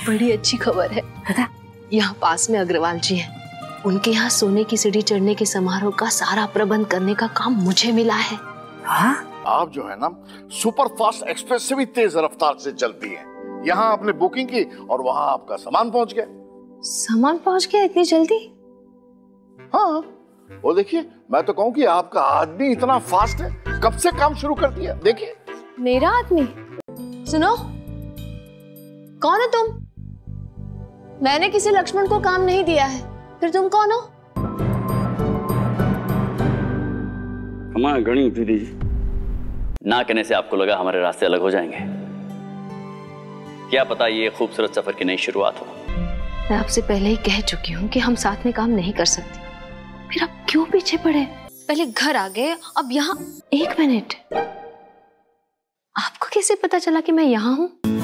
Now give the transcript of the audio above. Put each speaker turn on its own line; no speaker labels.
बड़ी अच्छी खबर है।
बता।
यहाँ पास में अग्रवाल जी हैं। उनके यहाँ सोने की सीढ़ी चढ़ने के समारोह का सारा प्रबंध करने का काम मुझे मिला है।
हाँ?
आप जो है ना सुपर फास्ट एक्सप्रेस से भी तेज रफ्तार से चलती हैं। यहाँ आपने बुकिंग की और वहाँ आपका सामान पहुँच गया।
सामान पहुँच गया इतनी जल्दी?
हाँ, वो देखिए, मैं तो कहूँ कि आपका आदमी इतना फास्ट है, कब से काम शुरू कर दिया। देखिए।
मेरा आदमी? सुनो, कौन हो तुम? मैंने किसी लक्ष्मण को काम नहीं दिया है, फिर तुम कौन हो?
हमारा गणी दीदी जी, ना कहने से आपको लगा हमारे रास्ते अलग हो जाएंगे। क्या पता ये खूबसूरत सफर की नई शुरुआत हो।
मैं आपसे पहले ही कह चुकी हूँ कि हम साथ में काम नहीं कर सकते। फिर आप क्यों पीछे पड़े? पहले घर आ गए, अब यहाँ। एक मिनट, आपको कैसे पता चला कि मैं यहाँ हूँ?